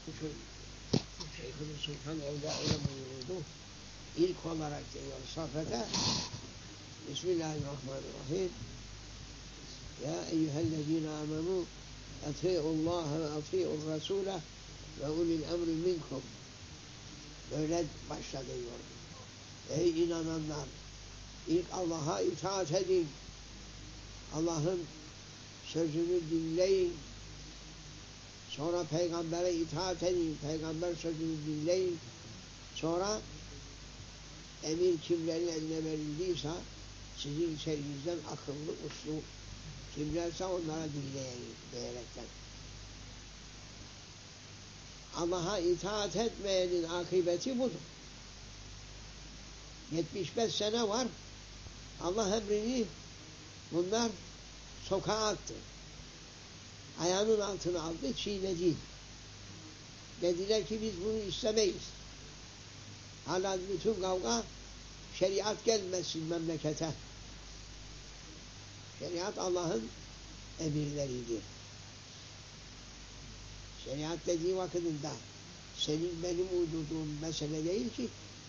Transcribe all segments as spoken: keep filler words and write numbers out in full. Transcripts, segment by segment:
Çünkü Şeyh'in Sultanoğlu öyle buyurdu. İlk olarak diyor safhada Bismillahirrahmanirrahim. Ya eyyühellezine amenu ati'ullaha ve ati'ur rasule ve ulil emri minkum. Böyle başladı diyor. Ey inananlar! İlk Allah'a itaat edin. Allah'ın sözünü dinleyin. Sonra peygambere itaat edin. Peygamber sözünü dinleyin. Sonra emir kimlerin eline verildiyse sizin içerinizden akıllı, uslu kimlerse onlara dinleyin diyerekten. Allah'a itaat etmeyenin akıbeti budur. yetmiş beş sene var. Allah emrini bunlar sokağa attı. Ayağının altına aldı, çiğnedi. Dediler ki biz bunu istemeyiz. Hala bütün kavga şeriat gelmesin memlekete. Şeriat Allah'ın emirleridir. Şeriat dediği vakitinde senin benim uydurduğum mesele değil ki.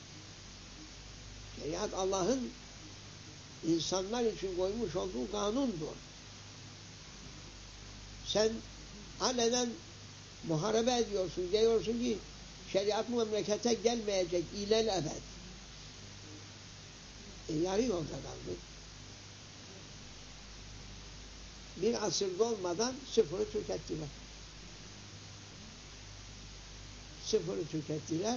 Şeriat Allah'ın insanlar için koymuş olduğu kanundur. Sen alenen muharebe ediyorsun, diyorsun ki şeriat bu memlekete gelmeyecek ilel ebed. E yarı yolda kaldık. Bir asır dolmadan sıfırı tükettiler. Sıfırı tükettiler.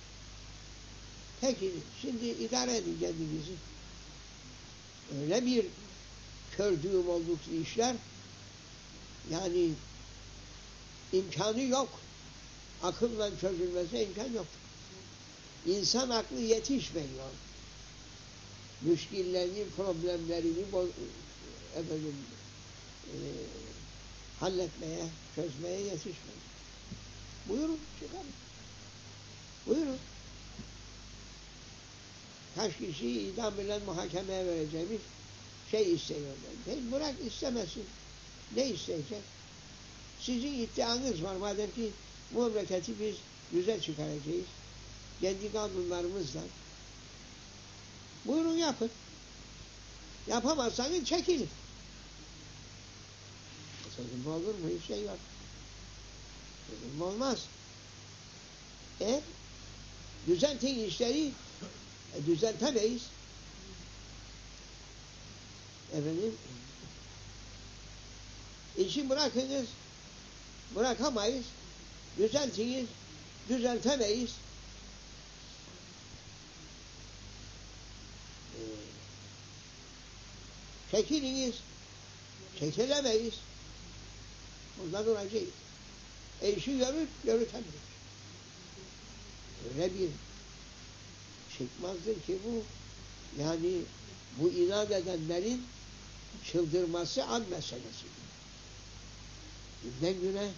Peki şimdi idare edin kendinizi. Öyle bir kördüğüm oldukça işler, yani imkanı yok. Akılla çözülmesi imkan yok. İnsan aklı yetişmiyor. Müşkillerini, problemlerini efendim, e, halletmeye, çözmeye yetişmiyor. Buyurun, çıkalım. Buyurun. Kaç kişiyi idam ile muhakemeye vereceğimiz şey istiyorlar. Hey, bırak istemesin. Ne isteyecek? Sizin iddianız var madem ki bu memleketi biz güzel çıkaracağız. Kendi kanunlarımızla. Buyurun yapın. Yapamazsanız çekilin. Çekilme olur mu? Hiç şey yok. Çekilme olmaz. Eğer düzeltin işleri e, düzeltemeyiz. Efendim işi bırakınız, bırakamayız, düzeltiniz, düzeltemeyiz. Ee, çekiliniz, çekilemeyiz. Bundan duracağız. E işi yürüt, yürütemeyiz. Öyle bir çıkmazdır ki bu, yani bu inat edenlerin çıldırması an meselesidir. Günden güne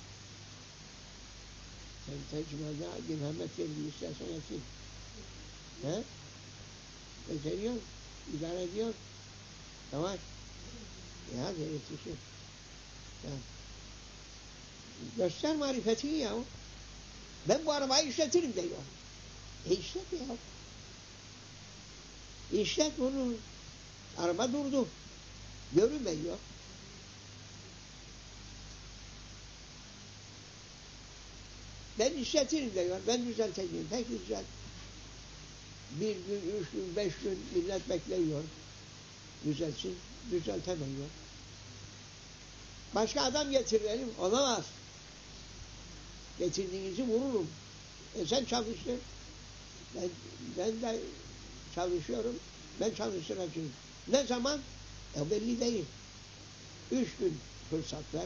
sen tecrübede Adi Mehmet verdi istersen etsin. He? Beceriyor, idare ediyor. Yavaş. Ya hadi yetişir. Ya. Göster marifetini ya. Ben bu arabayı işletirim diyor. E işlet ya. İşlet bunu. Araba durdu. Görünmüyor. Ben işletirim diyor. Ben düzelteceğim. Peki düzelt. Bir gün, üç gün, beş gün millet bekliyor. Düzelsin. Düzeltemiyor. Başka adam getirelim. Olamaz. Getirdiğinizi vururum. E sen çalıştın. Ben, ben de çalışıyorum. Ben çalıştıracağım. Ne zaman? E belli değil. Üç gün fırsat ver.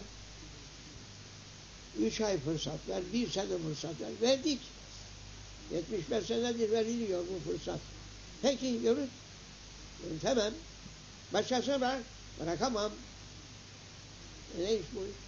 Üç ay fırsat ver. Bir sene fırsat ver. Verdik. Yetmiş beş senedir veriliyor bu fırsat. Peki yürüt. Yürütemem. Başkasına ver. Bırakamam. E ne iş bu iş?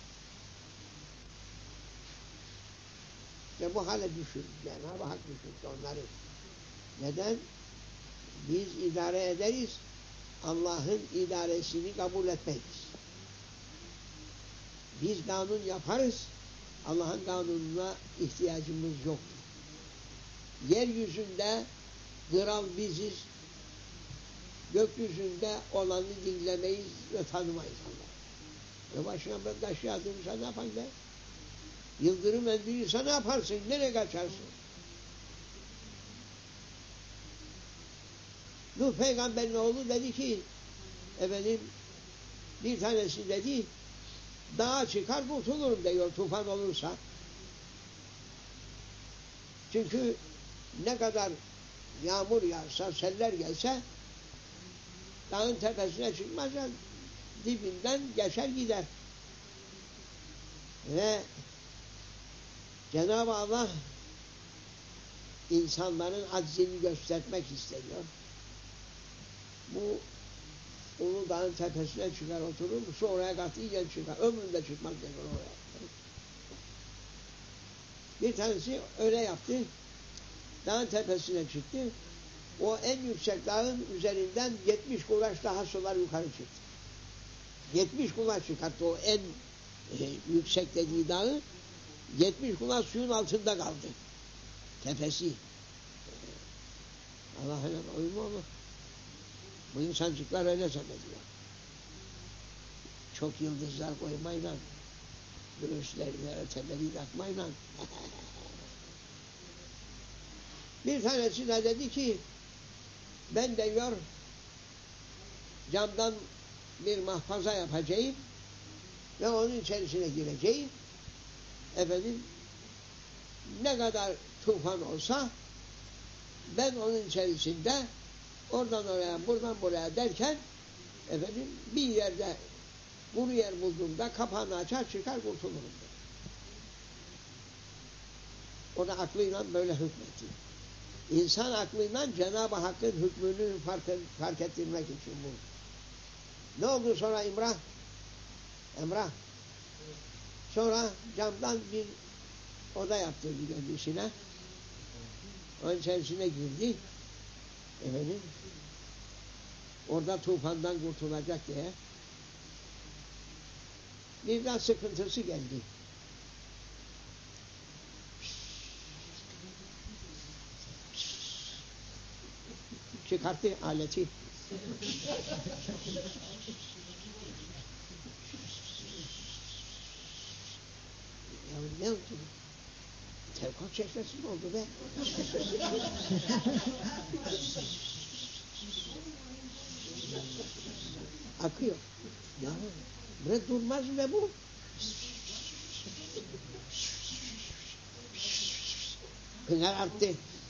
İşte bu hale düşün. Cenab-ı Hak düşün onları. Neden? Biz idare ederiz. Allah'ın idaresini kabul etmeyiz. Biz kanun yaparız. Allah'ın kanununa ihtiyacımız yok. Yeryüzünde kral biziz, gökyüzünde olanı dinlemeyiz ve tanımayız Allah. Ve başına ben taş yağdırırsa ne yapan be? Yıldırım endirirse ne yaparsın? Nereye kaçarsın? Nuh peygamberin oğlu dedi ki, efendim, bir tanesi dedi, dağa çıkar kurtulurum diyor tufan olursa. Çünkü ne kadar yağmur yağsa, seller gelse, dağın tepesine çıkmazsa dibinden geçer gider. Ve Cenab-ı Allah insanların aczini göstermek istiyor. Bu Ulu Dağ'ın tepesine çıkar oturur, su oraya katiyen çıkar. Ömründe çıkmaz diyor oraya. Bir tanesi öyle yaptı. Dağın tepesine çıktı. O en yüksek dağın üzerinden yetmiş kulaç daha sular yukarı çıktı. Yetmiş kulaç çıkarttı o en e, yüksek dediği dağı. Yetmiş kulaç suyun altında kaldı. Tepesi. Allah helal oyun mu olur? Bu insancıklar öyle zannediyor. Çok yıldızlar koymayla, göğüslerine öteleri takmayla. Bir tanesi de dedi ki, ben diyor, camdan bir mahfaza yapacağım ve onun içerisine gireceğim. Efendim, ne kadar tufan olsa, ben onun içerisinde oradan oraya, buradan buraya derken, efendim, bir yerde kuru yer bulduğumda kapağını açar çıkar kurtulurum. O da aklıyla böyle hükmetti. İnsan aklıyla Cenab-ı Hakk'ın hükmünü fark, fark ettirmek için bu. Ne oldu sonra İmrah? Emrah. Sonra camdan bir oda yaptırdı kendisine. Onun içerisine girdi. Efendim, orada tufandan kurtulacak diye. Birden sıkıntısı geldi. Çıkarttı aleti. Ya ne oldu? Tevkak çeşmesi mi oldu be? Akıyor. Ya bre durmaz mı bu? Pınar arttı.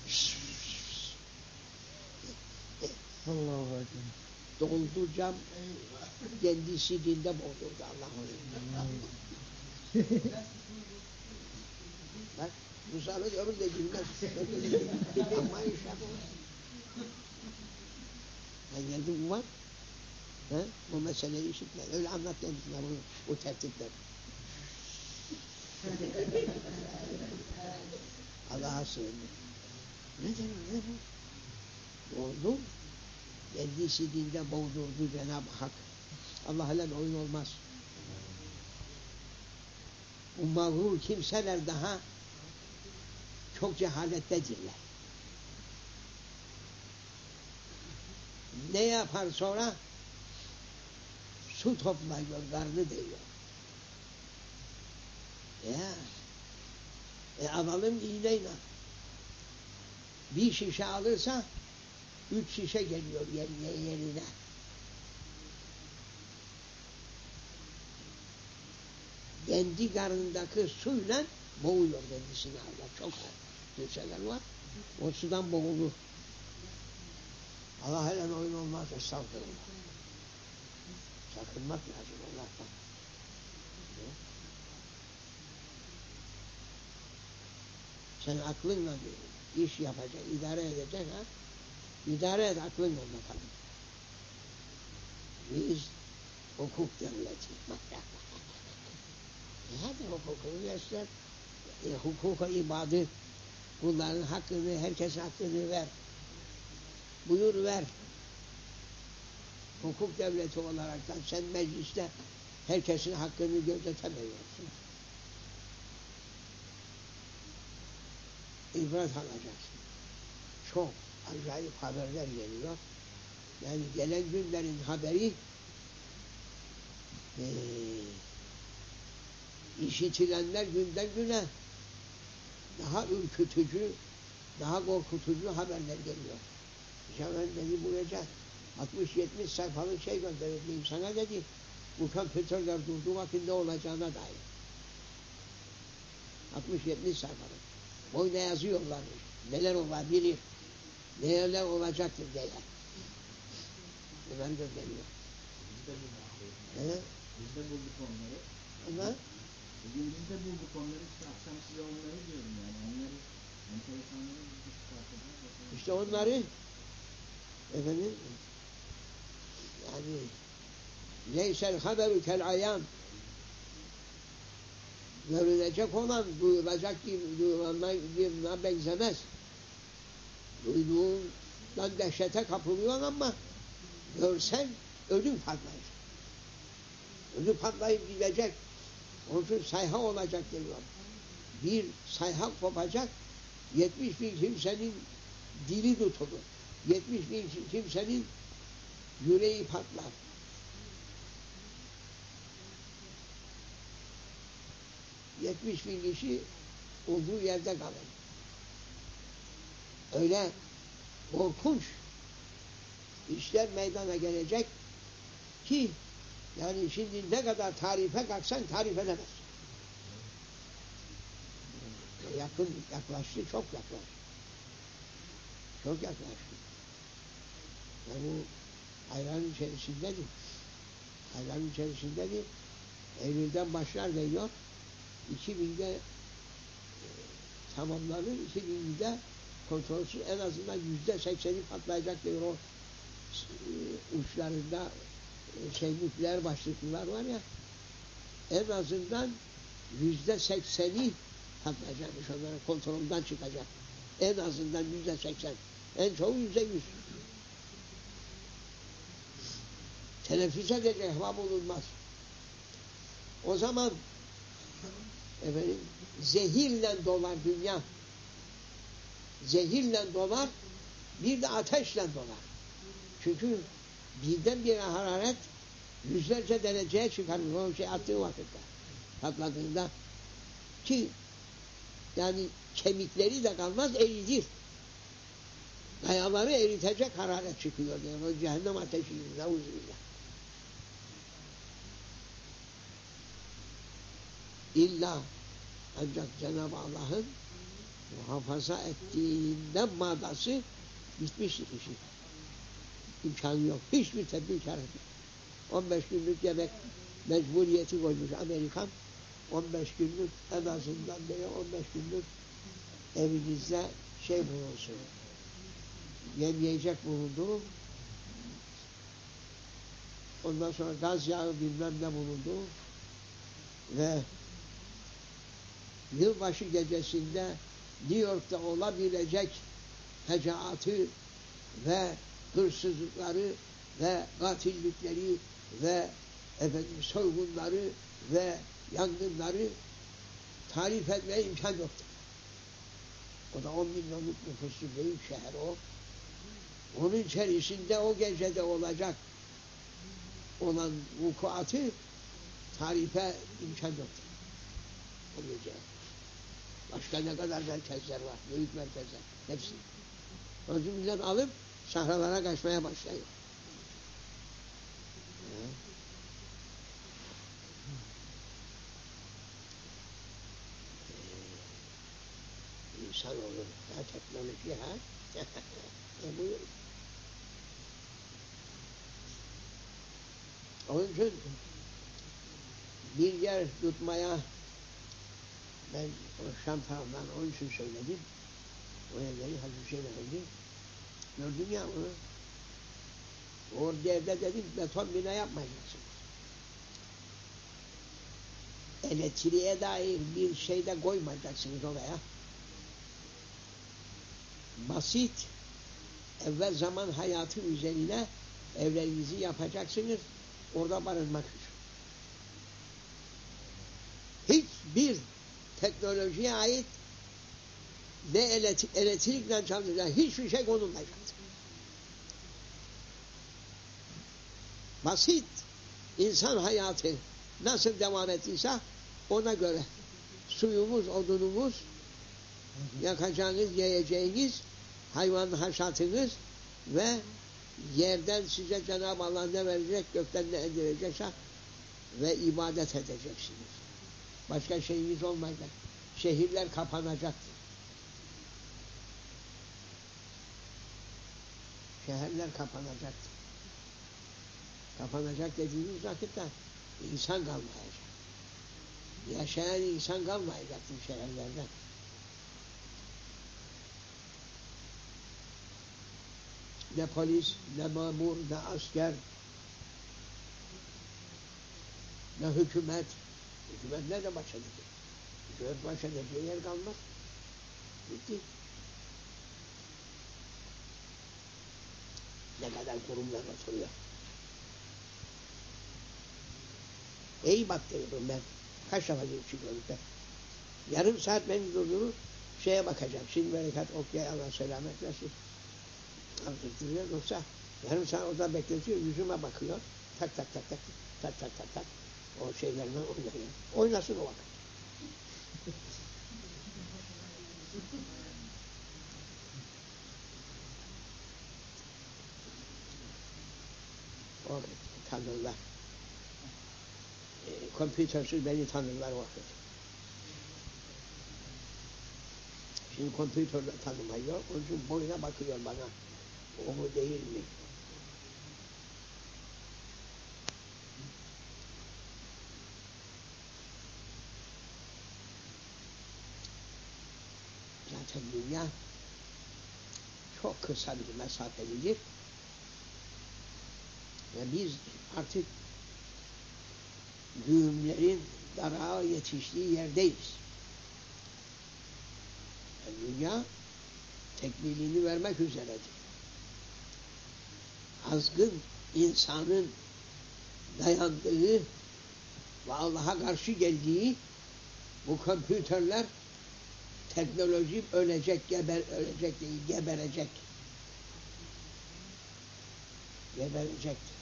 Allah'a emanet. Doldu cam kendisi dinde boğdurdu Allah'ın. Bak bu sağlık ömür de girmez. Ama işte bu. Ben geldim bu var. He? Bu meseleyi işitme. Öyle anlat kendisine bunu, bu tertipler. Allah'a sığındı. Ne demek ne bu? Oldu. Kendisi dinde boğdurdu Cenab-ı Hak. Allah ile oyun olmaz. Bu mağrur kimseler daha çok cehalettedirler. Ne yapar sonra? Su toplayıyor, karnı değiyor. Ya, e alalım iğneyle. Bir şişe alırsa, üç şişe geliyor yerine yerine. Kendi karnındaki suyla boğuyor kendisini Allah. Çok kimseler var. O sudan boğulur. Allah hele oyun olmaz. Estağfurullah. Sakınmak lazım Allah'tan. Sen aklınla iş yapacaksın, idare edeceksin ha. İdare et aklınla bakalım. Biz hukuk devleti. E hadi hukuku göster. E, hukuka ibadet. Bunların hakkını, herkesin hakkını ver. Buyur ver. Hukuk devleti olaraktan sen mecliste herkesin hakkını gözetemiyorsun. ibret alacaksın. Çok acayip haberler geliyor. Yani gelen günlerin haberi e, işitilenler günden güne daha ürkütücü, daha korkutucu haberler geliyor. İşte ben dedi buraya altmış yetmiş sayfalık şey gönderdim sana dedi. Bu kompütörler durduğu vakit ne olacağına dair. altmış yetmiş sayfalık. Boyuna yazıyorlarmış. Neler olabilir, neler olacaktır diye. Bunları gönderiyor. Biz de bulduk. He? Biz de bulduk onları. Ama Bugün biz de bulduk onları. İşte akşam size onları diyorum yani. Onları enteresanları biz de çıkartacağız. işte onları efendim yani leysel haberu kel ayan görülecek olan duyulacak gibi duyulana benzemez. Duyduğundan dehşete kapılıyor ama görsen ödün patlayacak. Ödün patlayıp gidecek. Onun için sayha olacak diyor. Bir sayha kopacak. Yetmiş bin kimsenin dili tutulur. Yetmiş bin kimsenin yüreği patlar. Yetmiş bin kişi olduğu yerde kalır. Öyle korkunç işler meydana gelecek ki yani şimdi ne kadar tarife kalksan tarif edemezsin. Yakın, yaklaştı, çok yaklaştı. Çok yaklaştı. Ve bu ayların içerisindedir. Ayların içerisindedir. Eylül'den başlar diyor. iki binde e, tamamlanır. iki binde kontrolsüz en azından yüzde sekseni patlayacak diyor o e, uçlarında e, şey nükleer başlıklar var ya, en azından yüzde sekseni patlayacakmış, onların kontrolünden çıkacak. En azından yüzde seksen. En çoğu yüzde yüz. Teneffüs edecek hava bulunmaz. O zaman efendim zehirle dolar dünya. Zehirle dolar, bir de ateşle dolar. Çünkü birdenbire hararet yüzlerce dereceye çıkarır o şey attığı vakitte. Patladığında ki yani kemikleri de kalmaz, eritir. Kayaları eritecek hararet çıkıyor diyor. O cehennem ateşi yüzünden uzunluğuyla. İlla ancak Cenab-ı Allah'ın muhafaza ettiğinden madası bitmiştir işi. İmkanı yok. Hiçbir tedbir kar etmez. on beş günlük yemek mecburiyeti koymuş Amerikan. on beş günlük en azından böyle on beş günlük evinizde şey bulunsun. Yem yiyecek bulundu. Ondan sonra gaz yağı bilmem ne bulundu. Ve yılbaşı gecesinde New York'ta olabilecek fecaatı ve hırsızlıkları ve katillikleri ve efendim soygunları ve yangınları tarif etmeye imkan yoktur. O da on milyonluk nüfuslu büyük şehir o. Onun içerisinde o gecede olacak olan vukuatı tarife imkan yoktur. O gece. Başka ne kadar merkezler var, büyük merkezler, hepsi. Onun için millet alıp sahralara kaçmaya başlıyor. İnsan olur, ha teknoloji ha. e buyur. Onun için bir yer tutmaya ben o Şam tarafından onun için söyledim. O yerleri Hazreti Hüseyin Efendi gördüm ya onu. Orada evde dedim beton bina yapmayacaksın. Elektriğe dair bir şey de koymayacaksınız oraya. Basit evvel zaman hayatı üzerine evlerinizi yapacaksınız. Orada barınmak için. Hiçbir teknolojiye ait ve elektrik, elektrikle çalışacak hiçbir şey konulmayacaktır. Basit insan hayatı nasıl devam ettiyse ona göre suyumuz, odunumuz, yakacağınız, yiyeceğiniz, hayvan haşatınız ve yerden size Cenab-ı Allah ne verecek, gökten ne indirecekse ve ibadet edeceksiniz. Başka şeyiniz olmayacak. Şehirler kapanacaktır. Şehirler kapanacaktır. Kapanacak dediğimiz vakitte insan kalmayacak. Yaşayan insan kalmayacaktır şehirlerde. Ne polis, ne memur, ne asker, ne hükümet. Hükümet nerede baş edecek? Hükümet baş edeceği yer kalmaz. Bitti. Ne kadar kurumlar oturuyor. İyi bak dedim ben. Kaç defa çıkıyorum ben. Yarım saat beni durdurur, şeye bakacağım. Şimdi berekat okuyay, Allah selamet versin. Aldırtırıyor, yoksa yarım saat orada bekletiyor, yüzüme bakıyor. Tak tak tak tak, tak tak tak tak. O şeylerden oynayın. Oynasın o vakit. O tanırlar. E, kompütersüz beni tanırlar o vakit. Şimdi kompütörle tanımıyor, onun için boyuna bakıyor bana. O mu değil mi? Zaten dünya çok kısa bir mesafelidir. Ve biz artık düğümlerin darağa yetiştiği yerdeyiz. Yani dünya tekmilini vermek üzeredir. Azgın insanın dayandığı ve Allah'a karşı geldiği bu kompütörler teknoloji ölecek, geber, ölecek değil, geberecek. Geberecektir.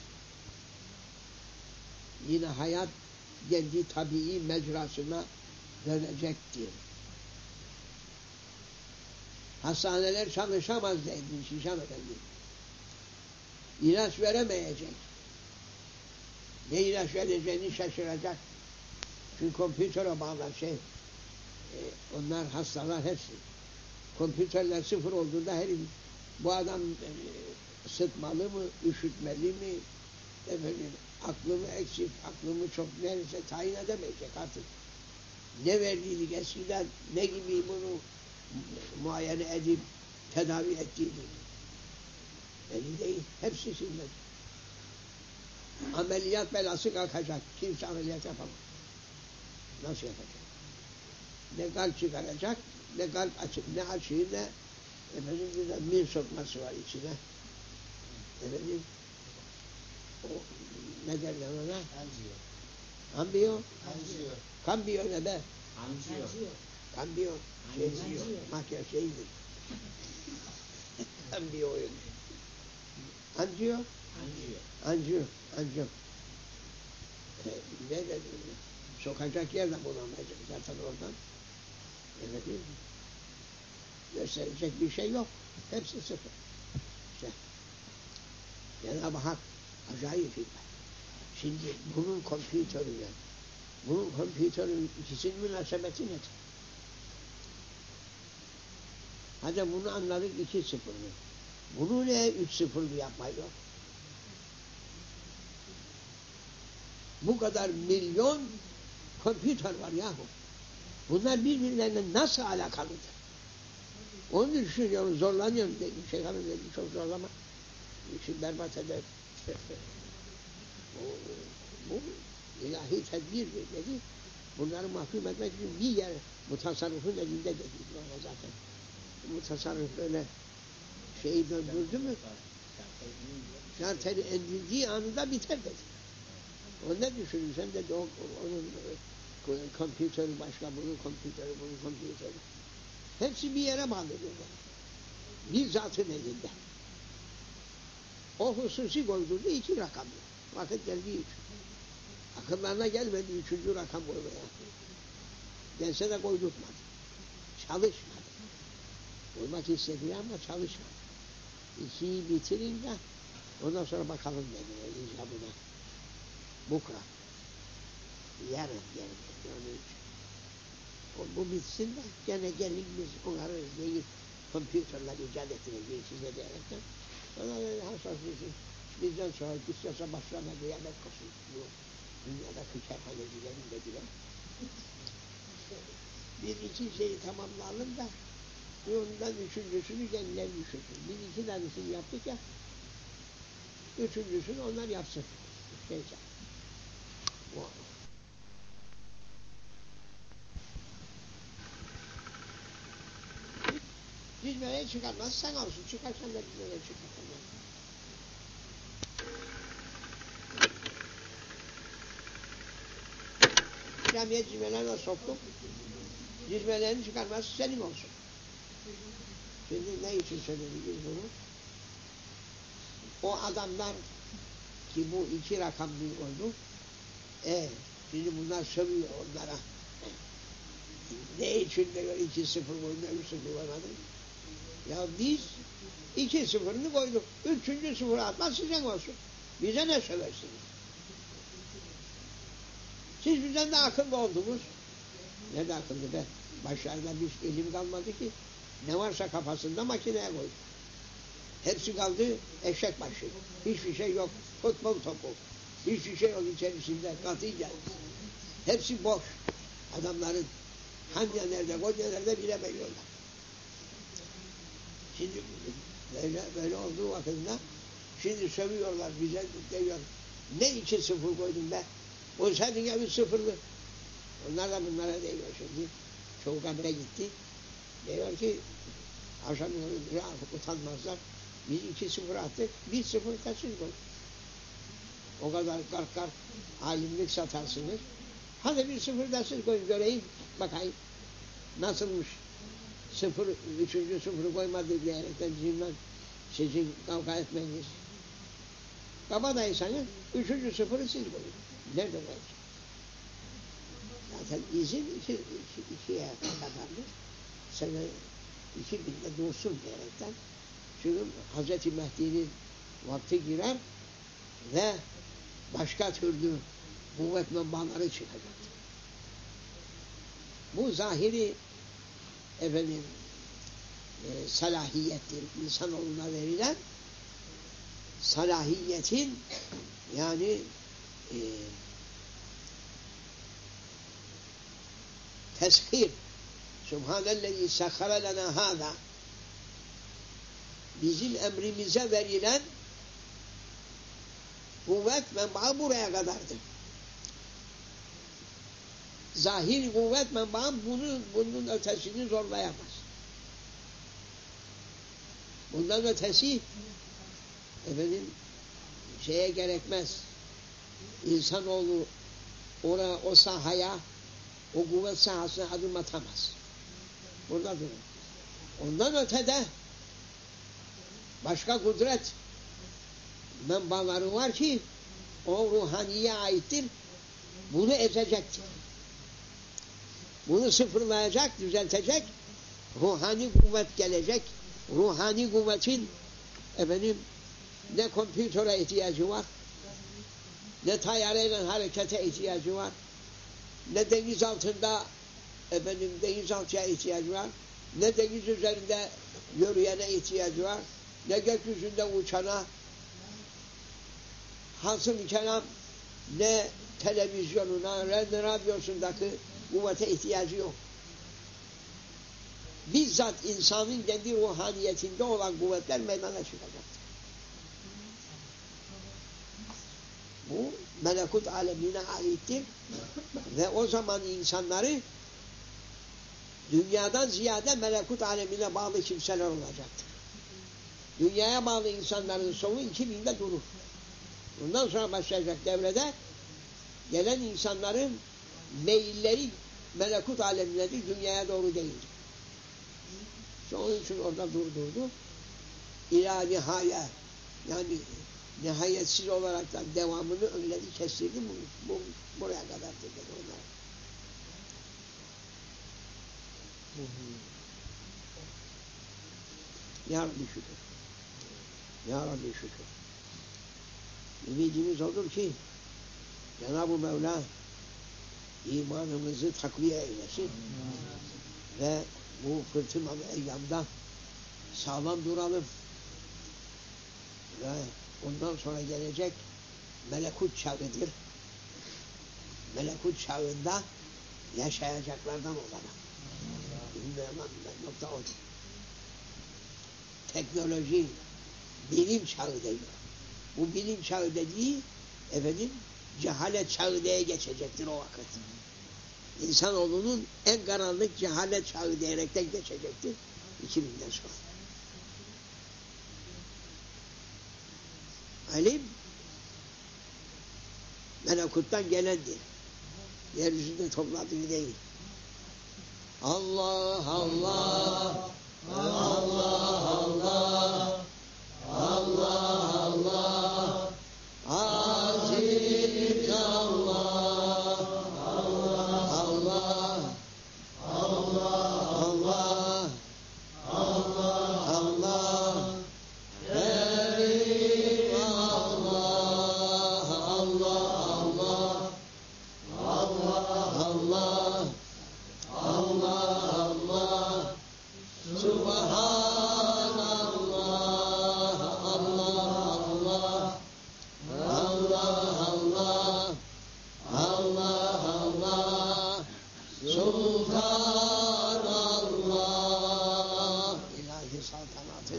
Yine hayat kendi tabii mecrasına dönecektir. Hastaneler çalışamaz dedi Şişan Efendi. İlaç veremeyecek. Ne ilaç vereceğini şaşıracak. Çünkü kompütöre bağlı şey. E, onlar hastalar hepsi. Kompütörler sıfır olduğunda her bu adam e, sıtmalı mı, üşütmeli mi, efendim, aklı mı eksik, aklı mı çok neyse tayin edemeyecek artık. Ne verdiydik eskiden, ne gibi bunu muayene edip tedavi ettiydik. Belli değil. Hepsi silmedi. Ameliyat belası kalkacak. Kimse ameliyat yapamaz. Nasıl yapacak? Ne kalp çıkaracak, ne kalp açık, ne açığı, ne efendim bir de mil sokması var içine. Efendim o ne derler ona? Anjiyo. Ambiyo? Anjiyo. Kambiyo ne be? Anjiyo. Kambiyo. Şey, Anjiyo. mahkeme şeydir. Kambiyo oyun. Anjiyo? Anjiyo. Anjiyo. Anjiyo. E, ne dedi? Sokacak yer de bulamayacak zaten oradan. Evet, gösterecek bir şey yok. Hepsi sıfır. İşte Cenab-ı Hak acayip hikmet. Şimdi bunun kompütörüyle, bunun kompütörün ikisinin münasebeti nedir? Hadi bunu anladık iki sıfırlı. Bunu ne üç sıfırlı yapmayı yok? Bu kadar milyon kompütör var yahu. Bunlar birbirlerine nasıl alakalıdır? Onu düşünüyorum, zorlanıyorum. Şeyhanım dedi, çok zorlama. İşi berbat eder. bu, bu ilahi tedbirdir dedi. Bunları mahkum etmek için bir yer bu tasarrufun elinde dedi. Böyle zaten. Bu tasarruf böyle şeyi döndürdü mü şarteli edildiği anında biter dedi. O ne düşünürsen dedi o, onun kompütörü başka, bunun kompütörü, bunun kompütörü. Hepsi bir yere bağlıdır. Bir zatın elinde. O hususi koydurdu iki rakamlı. Vakit geldiği için. Akıllarına gelmedi üçüncü rakam koymaya. Gelse de koydurtmadı. Çalışmadı. Koymak istedi ama çalışmadı. İkiyi bitirince ondan sonra bakalım dedi icabına. Bukra. Yarın yarın. Onun için. O, bu bitsin de gene gelin biz onları izleyip kompüterler icat ettireceğiz size diyerekten. Ona dedi hassas bizim bizden sonra istiyorsa başlarına kıyamet koşun. Bu dünyadaki kerhanecilerin dediler. Bir iki şeyi tamamlayalım da ondan üçüncüsünü kendileri düşünsün. Biz iki tanesini yaptık ya üçüncüsünü onlar yapsın. Şeyse. O. Cizmeleri çıkarmaz, sen olsun. Çıkarsan da cizmeleri çıkartamaz. Camiye cizmelerine soktuk. Cizmelerini çıkarmaz, senin olsun. Şimdi ne için söylediğimiz bunu? O adamlar ki bu iki rakamlı oldu. E, şimdi bunlar sövüyor onlara. Ne için diyor iki sıfır koydu, üç sıfır koymadı. Ya biz iki sıfırını koyduk. Üçüncü sıfırı atmaz sizden olsun. Bize ne söversiniz? Siz bizden de akıllı oldunuz. Nerede akıllı be? Başlarında bir ilim kalmadı ki. Ne varsa kafasında makineye koydu. Hepsi kaldı eşek başı. Hiçbir şey yok. Futbol topu. Hiçbir şey yok içerisinde. Katiyen. Hepsi boş. Adamların hangi nerede, koca nerede bilemiyorlar. Şimdi böyle, böyle olduğu vakitinde şimdi sövüyorlar bize diyor. Ne iki sıfır koydun be? O senin ya bir sıfırlı. Onlar da bunlara diyor şimdi. Çoğu kabre gitti. Diyor ki akşam utanmazlar. Biz iki sıfır attık. Bir sıfır kaçız koyduk. O kadar kalk kalk alimlik satarsınız. Hadi bir sıfır da siz koyun göreyim. Bakayım. Nasılmış? Sıfır, üçüncü sıfırı koymadı diyerekten cimden sizin kavga etmeniz. Kabadaysanız üçüncü sıfırı siz koyun. Nerede koyacak? Zaten izin iki, iki, ikiye kadardır. Sene iki binde dursun diyerekten. Çünkü Hazreti Mehdi'nin vakti girer ve başka türlü kuvvet menbaları çıkacak. Bu zahiri efendim e, salahiyettir. İnsanoğluna verilen salahiyetin yani e, teshir Subhanellezi sekhara lena hâzâ bizim emrimize verilen kuvvet menbaı buraya kadardır. Zahir kuvvet menbaı bunu, bunun ötesini zorlayamaz. Bundan ötesi efendim şeye gerekmez. İnsanoğlu ona, o sahaya o kuvvet sahasına adım atamaz. Burada durur. Ondan ötede başka kudret menbaları var ki o ruhaniye aittir. Bunu ezecektir. Bunu sıfırlayacak, düzeltecek. Ruhani kuvvet gelecek. Ruhani kuvvetin efendim ne kompütöre ihtiyacı var, ne tayyareyle harekete ihtiyacı var, ne deniz altında efendim denizaltıya ihtiyacı var, ne deniz üzerinde yürüyene ihtiyacı var, ne gökyüzünde uçana, hasıl kelam ne televizyonuna, ne radyosundaki kuvvete ihtiyacı yok. Bizzat insanın kendi ruhaniyetinde olan kuvvetler meydana çıkacaktır. Bu melekut alemine aittir ve o zaman insanları dünyadan ziyade melekut alemine bağlı kimseler olacaktır. Dünyaya bağlı insanların sonu iki binde durur. Bundan sonra başlayacak devrede gelen insanların meyilleri melekut alemindedir, dünyaya doğru değildir. İşte onun için orada durdurdu. İlâ nihâye, yani nihayetsiz olarak da devamını önledi, kestirdi. Bu, bu, buraya kadar dedi onlar. Ya Rabbi şükür. Ya Rabbi şükür. Ümidimiz odur ki Cenab-ı Mevla imanımızı takviye eylesin ve bu fırtınalı eyyamda sağlam duralım ve ondan sonra gelecek melekut çağıdır. Melekut çağında yaşayacaklardan olalım. Bilmiyorum ben nokta odur. Teknoloji, bilim çağı diyor. Bu bilim çağı dediği efendim cehalet çağı diye geçecektir o vakit. İnsanoğlunun en karanlık cehalet çağı diyerekten geçecektir iki binden sonra. Alim melekuttan gelendir. Yeryüzünde topladığı değil. Allah Allah Allah Allah Allah Allah Aziz Allah Allah Allah Allah Allah Allah Kerim Allah Allah Allah Allah Allah Allah Subhanallah Allah Allah Allah Allah Allah Allah Sultanallah İlahi saltanatın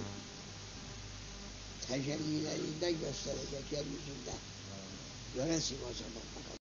tecellilerinden gösterecek yeryüzünde göresin o zaman.